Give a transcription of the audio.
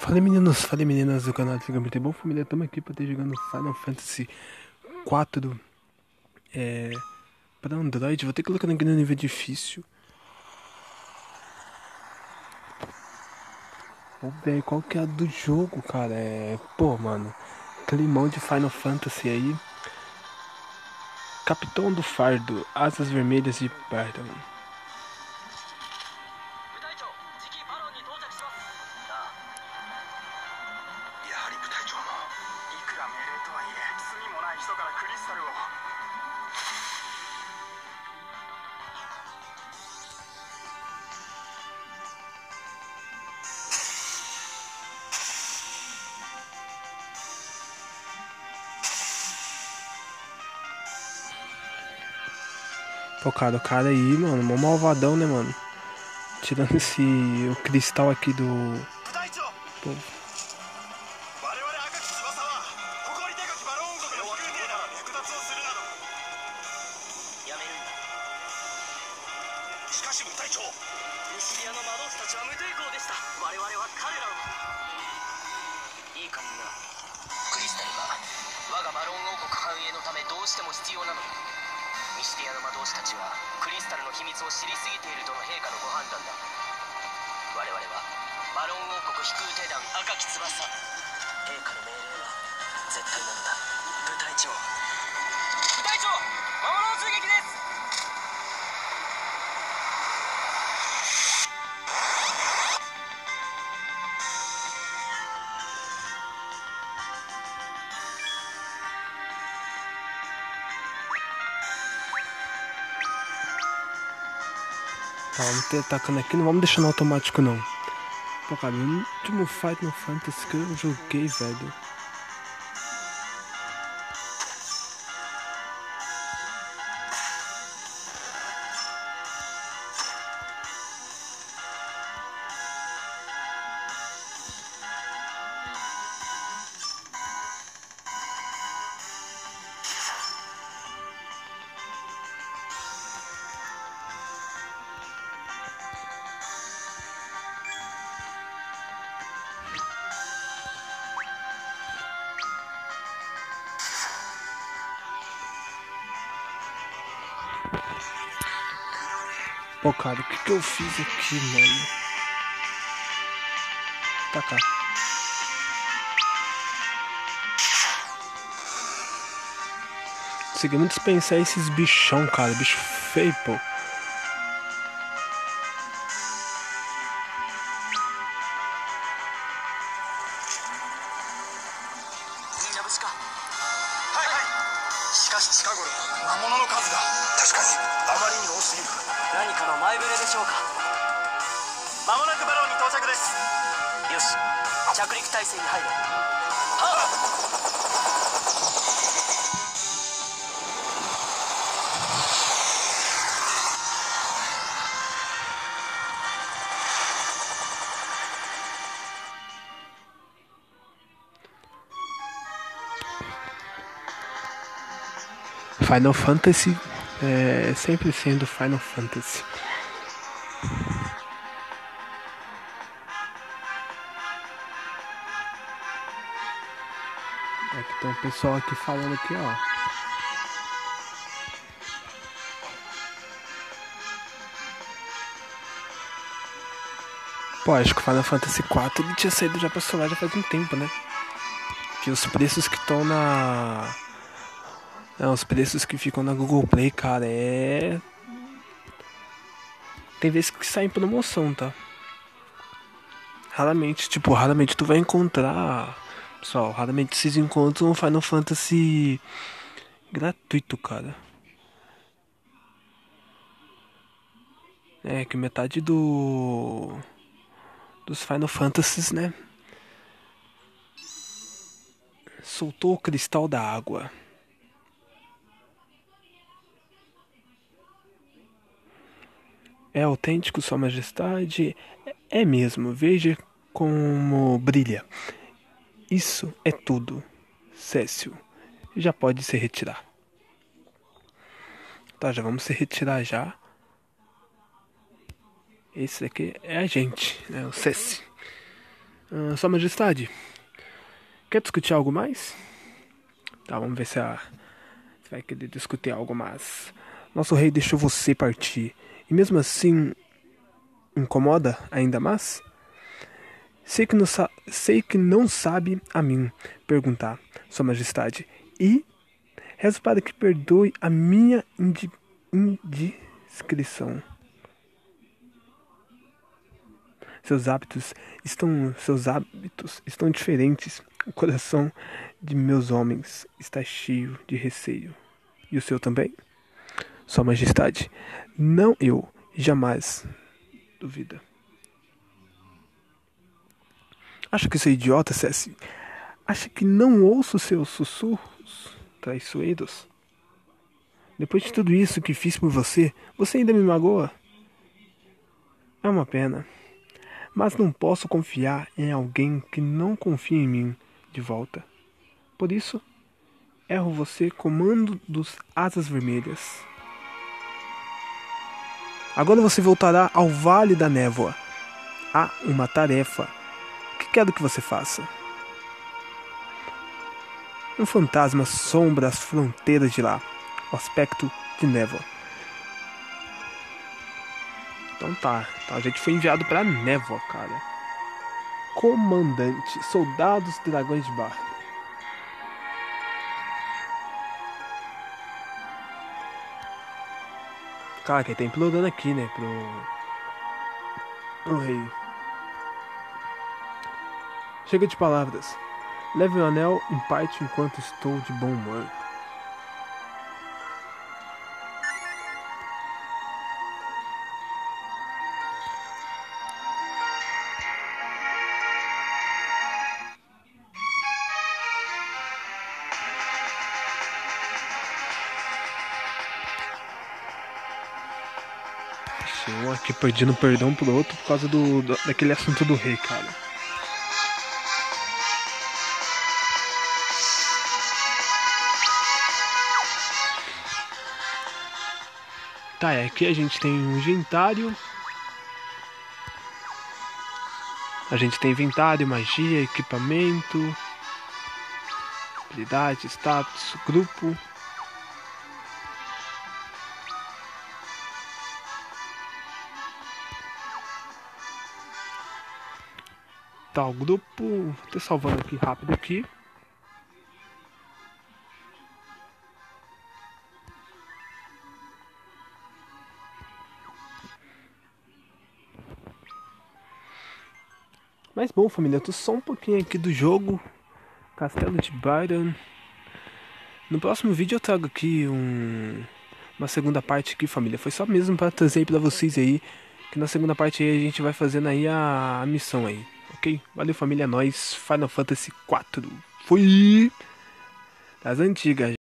Fala meninos, fala meninas do canal Fica Muito Bom Família, estamos aqui para estar jogando Final Fantasy 4 para Android. Vou ter que colocar aqui no nível difícil. Vamos ver aí qual que é a do jogo, cara. Pô, mano, climão de Final Fantasy aí. Capitão do Fardo, Asas Vermelhas de Bardon. Pô, cara, o cara aí, mano, mó malvadão, né, mano? Tirando o cristal aqui do... Pô. Tá, vamos ter atacando aqui, não vamos deixar no automático não. Pô, cara, o último Final Fantasy que eu joguei, velho. Pô, cara, o que eu fiz aqui, mano? Tá cá. Conseguimos dispensar esses bichão, cara. Bicho feio, pô. Final Fantasy sempre sendo Final Fantasy. Aqui tem um pessoal aqui falando aqui, ó. Pô, acho que o Final Fantasy 4 ele tinha saído já pra celular já faz um tempo, né? Que os preços que estão na... os preços que ficam na Google Play, cara, tem vezes que sai em promoção, tá? Raramente tu vai encontrar... Pessoal, raramente vocês encontram um Final Fantasy gratuito, cara. Que metade dos Final Fantasies, né? Soltou o cristal da água. É autêntico, Sua Majestade? É mesmo, veja como brilha. Isso é tudo. Cécio, já pode se retirar. Tá, já vamos se retirar já. Esse aqui é a gente, né? O Cécio. Sua Majestade, quer discutir algo mais? Tá, vamos ver se você vai querer discutir algo mais. Nosso rei deixou você partir. E mesmo assim, incomoda ainda mais? Sei que não sabe a mim perguntar, Sua Majestade. E rezo para que perdoe a minha indiscrição. Seus hábitos estão diferentes. O coração de meus homens está cheio de receio. E o seu também? Sua Majestade, não eu, jamais duvida. Acha que sou idiota, Ceci? Acha que não ouço seus sussurros traiçoeiros? Depois de tudo isso que fiz por você, você ainda me magoa? É uma pena. Mas não posso confiar em alguém que não confia em mim de volta. Por isso, erro você comando dos Asas Vermelhas. Agora você voltará ao Vale da Névoa. Há uma tarefa que quero que você faça. Um fantasma sombra as fronteiras de lá. O aspecto de névoa. Então tá, a gente foi enviado pra névoa, cara. Comandante, soldados dragões de bar. Cara, quem tá implorando aqui, né, pro rei. Chega de palavras. Leve o anel em parte enquanto estou de bom humor. Um aqui pedindo perdão pro outro por causa daquele assunto do rei, cara. Tá, aqui a gente tem um inventário. A gente tem inventário, magia, equipamento, habilidade, status, grupo. Tá, o grupo. Vou ter salvando aqui rápido aqui. Mas bom, família, eu tô só um pouquinho aqui do jogo. Castelo de Byron. No próximo vídeo eu trago aqui uma segunda parte aqui, família. Foi só mesmo pra trazer aí pra vocês aí. Que na segunda parte aí a gente vai fazendo aí a missão aí. Ok? Valeu, família, é nóis. Final Fantasy 4. Fui! Das antigas.